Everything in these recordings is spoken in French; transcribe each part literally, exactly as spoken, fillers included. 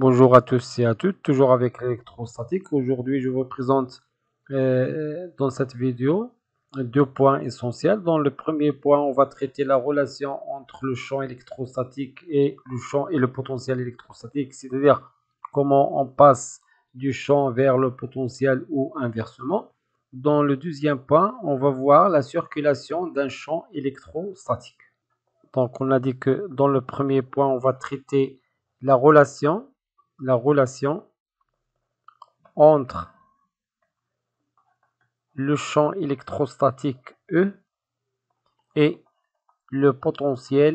Bonjour à tous et à toutes, toujours avec l'électrostatique. Aujourd'hui, je vous présente euh, dans cette vidéo deux points essentiels. Dans le premier point, on va traiter la relation entre le champ électrostatique et le champ et le potentiel électrostatique, c'est-à-dire comment on passe du champ vers le potentiel ou inversement. Dans le deuxième point, on va voir la circulation d'un champ électrostatique. Donc, on a dit que dans le premier point, on va traiter la relation la relation entre le champ électrostatique E et le potentiel,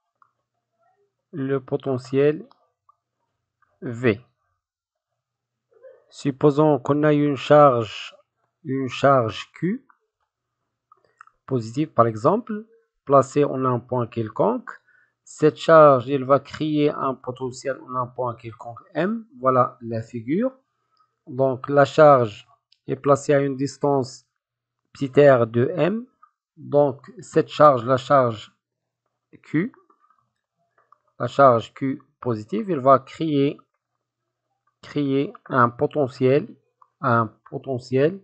le potentiel V. Supposons qu'on a une charge, une charge Q positive par exemple, placée en un point quelconque. Cette charge, elle va créer un potentiel en un point quelconque M. Voilà la figure. Donc la charge est placée à une distance petit r de M. Donc cette charge, la charge Q, la charge Q positive, elle va créer, créer un potentiel, un potentiel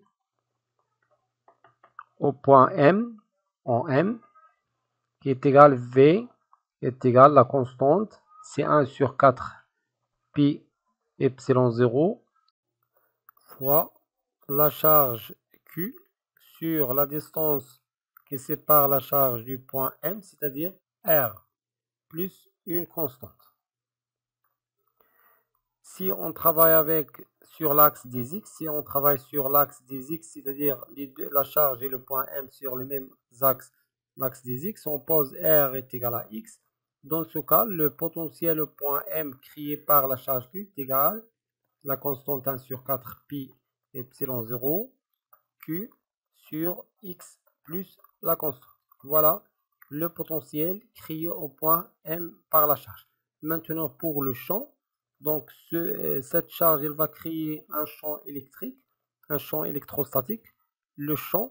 au point M, en M, qui est égal V, est égal la constante, c'est un sur quatre pi epsilon zéro fois la charge Q sur la distance qui sépare la charge du point M, c'est-à-dire R, plus une constante. Si on travaille avec sur l'axe des X, si on travaille sur l'axe des X, c'est-à-dire la charge et le point M sur le même axe, l'axe des X, on pose R est égal à X. Dans ce cas, le potentiel au point M créé par la charge Q est égal à la constante un sur quatre pi epsilon zéro Q sur X plus la constante. Voilà le potentiel créé au point M par la charge. Maintenant, pour le champ, donc ce, cette charge, elle va créer un champ électrique, un champ électrostatique. Le champ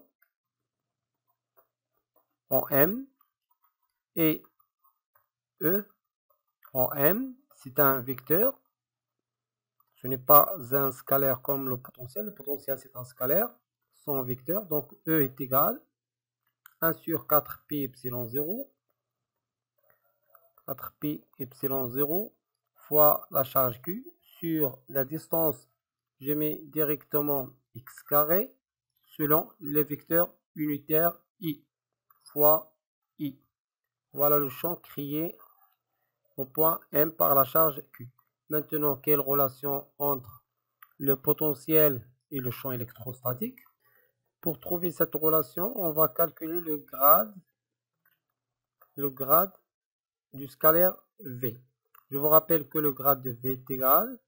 en M et E en M, c'est un vecteur. Ce n'est pas un scalaire comme le potentiel. Le potentiel, c'est un scalaire, son vecteur. Donc E est égal à un sur quatre pi epsilon zéro, quatre pi epsilon zéro fois la charge Q sur la distance, je mets directement x carré selon le vecteur unitaire I fois I. Voilà le champ créé au point M par la charge Q. Maintenant, quelle relation entre le potentiel et le champ électrostatique? Pour trouver cette relation, on va calculer le grade, le grade du scalaire V. Je vous rappelle que le grade de V est égal,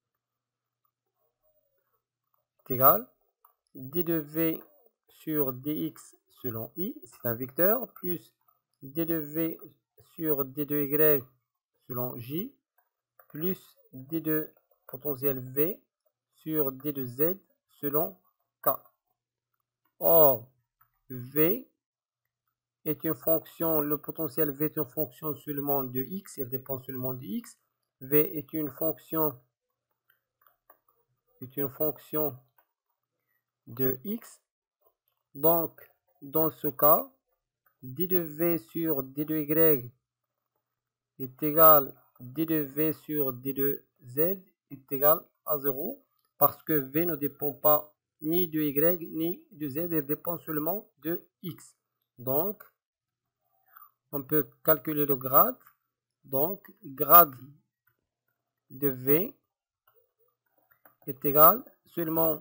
est égal d de V sur dx selon I, c'est un vecteur, plus d de V sur d de Y selon J, plus d de potentiel V sur d de Z selon K. Or, V est une fonction, le potentiel V est une fonction seulement de X, il dépend seulement de X. V est une fonction, est une fonction de X. Donc, dans ce cas, d de V sur d de Y est égal d de V sur d de Z est égal à zéro parce que V ne dépend pas ni de Y ni de Z, il dépend seulement de X. Donc, on peut calculer le grade. Donc, grade de V est égal seulement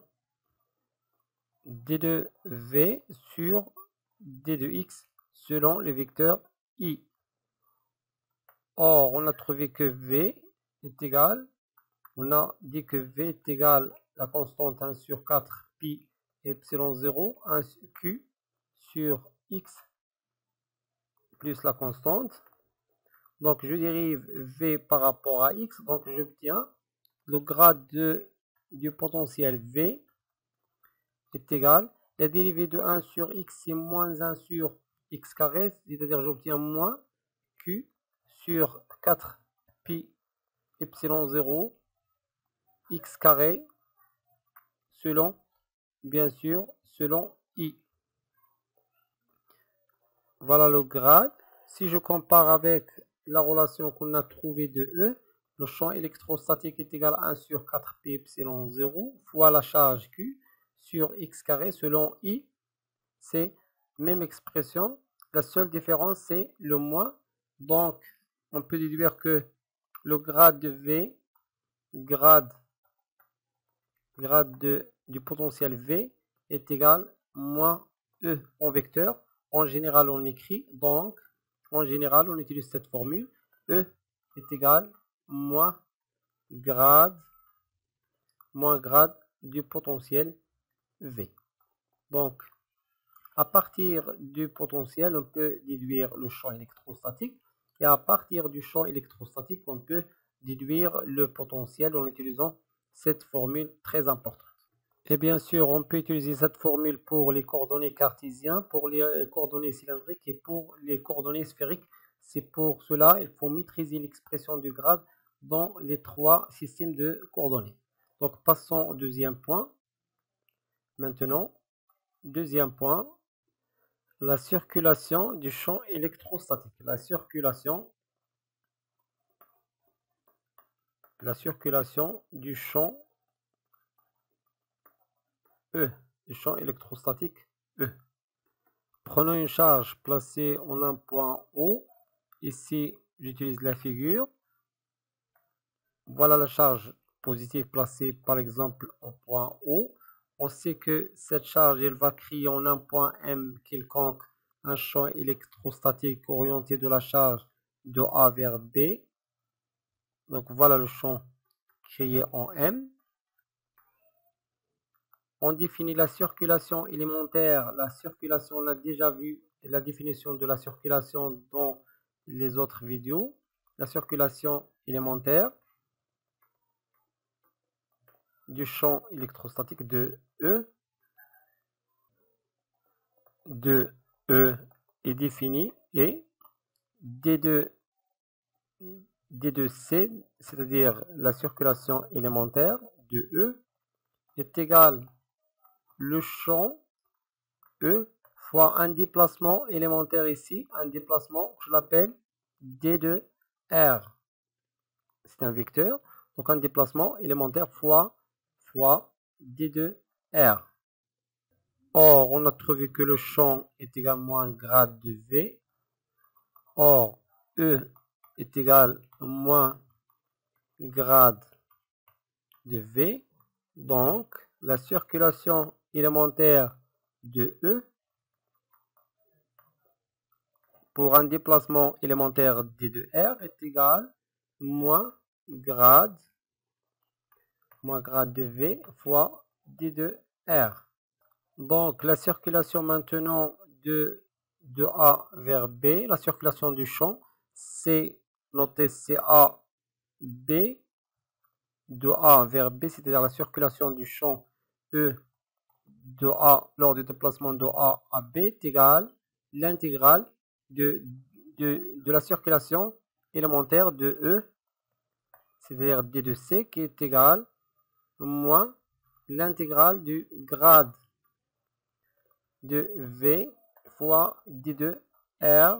d de V sur d de X selon le vecteur I. Or, on a trouvé que V est égal, on a dit que V est égal à la constante un sur quatre pi epsilon zéro, un Q sur X plus la constante. Donc, je dérive V par rapport à X, donc j'obtiens le grade de, du potentiel V est égal, la dérivée de un sur X, c'est moins un sur X carré, c'est-à-dire j'obtiens moins Q sur quatre pi epsilon zéro x carré selon, bien sûr, selon I. Voilà le grade. Si je compare avec la relation qu'on a trouvée de E, le champ électrostatique est égal à un sur quatre pi epsilon zéro fois la charge Q sur x carré selon I. C'est même expression. La seule différence, c'est le moins. Donc, on peut déduire que le grade de V, grade, grade de, du potentiel V est égal à moins E en vecteur. En général, on écrit, donc, en général, on utilise cette formule. E est égal à moins grade, moins grade du potentiel V. Donc, à partir du potentiel, on peut déduire le champ électrostatique. Et à partir du champ électrostatique, on peut déduire le potentiel en utilisant cette formule très importante. Et bien sûr, on peut utiliser cette formule pour les coordonnées cartésiennes, pour les coordonnées cylindriques et pour les coordonnées sphériques. C'est pour cela qu'il faut maîtriser l'expression du grade dans les trois systèmes de coordonnées. Donc, passons au deuxième point. Maintenant, deuxième point, la circulation du champ électrostatique. La circulation, la circulation du champ E, du champ électrostatique E. Prenons une charge placée en un point O. Ici, j'utilise la figure. Voilà la charge positive placée par exemple au point O. On sait que cette charge, elle va créer en un point M quelconque un champ électrostatique orienté de la charge de A vers B. Donc voilà le champ créé en M. On définit la circulation élémentaire. La circulation, on a déjà vu la définition de la circulation dans les autres vidéos. La circulation élémentaire du champ électrostatique de E. De E est définie et D deux, D deux C, c'est-à-dire la circulation élémentaire de E, est égal le champ E fois un déplacement élémentaire ici, un déplacement, je l'appelle D deux R. C'est un vecteur, donc un déplacement élémentaire fois, fois D deux R. Or, on a trouvé que le champ est également un grade de V. Or, E est égal à moins grade de V. Donc, la circulation élémentaire de E pour un déplacement élémentaire D deux R est égal à moins grade, moins grade de V fois D deux R. Donc, la circulation maintenant de, de A vers B, la circulation du champ, c'est noté C A B, de A vers B, c'est-à-dire la circulation du champ E de A lors du déplacement de A à B est égal à l'intégrale de, de, de la circulation élémentaire de E, c'est-à-dire D deux C, qui est égal à moins l'intégrale du grade de V fois D deux R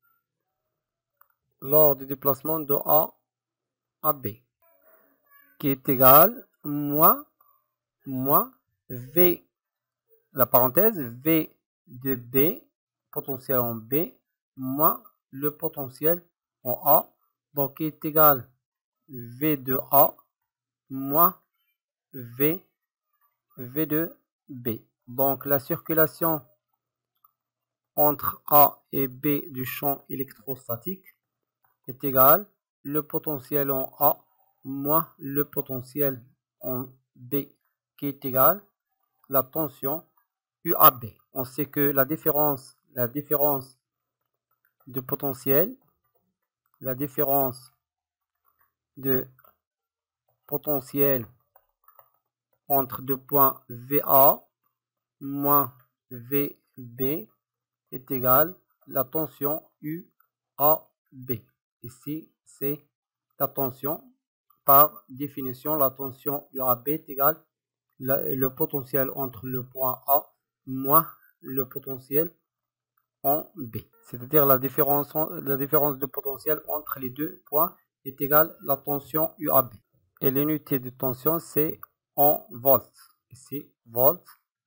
lors du déplacement de A à B, qui est égal à moins, moins V, la parenthèse, V de B, potentiel en B, moins le potentiel en A, donc qui est égal à V de A moins V, V de B. Donc la circulation entre A et B du champ électrostatique est égal le potentiel en A moins le potentiel en B, qui est égal la tension U A B. On sait que la différence, la différence de potentiel, la différence de potentiel entre deux points V A moins V B est égal la tension U A B. Ici, c'est la tension par définition, la tension U A B est égale la, le potentiel entre le point A moins le potentiel en B. C'est-à-dire la différence, la différence de potentiel entre les deux points est égale la tension U A B. Et l'unité de tension, c'est en volts. Ici, volts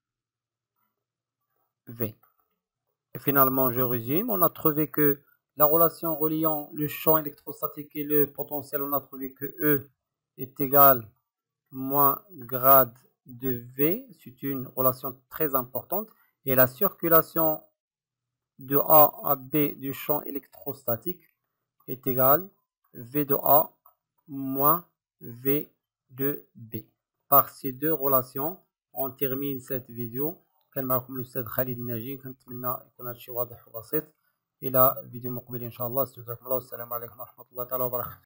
V. Et finalement, je résume. On a trouvé que la relation reliant le champ électrostatique et le potentiel, on a trouvé que E est égal moins grade de V. C'est une relation très importante. Et la circulation de A à B du champ électrostatique est égale V de A moins V de B. Par ces deux relations, on termine cette vidéo. كان معكم الأستاذ خالد الناجي، كنتمنى يكون هادشي واضح وبسيط. إلى فيديو مقبل إن شاء الله. استودعكم الله والسلام عليكم ورحمة الله تعالى وبركاته.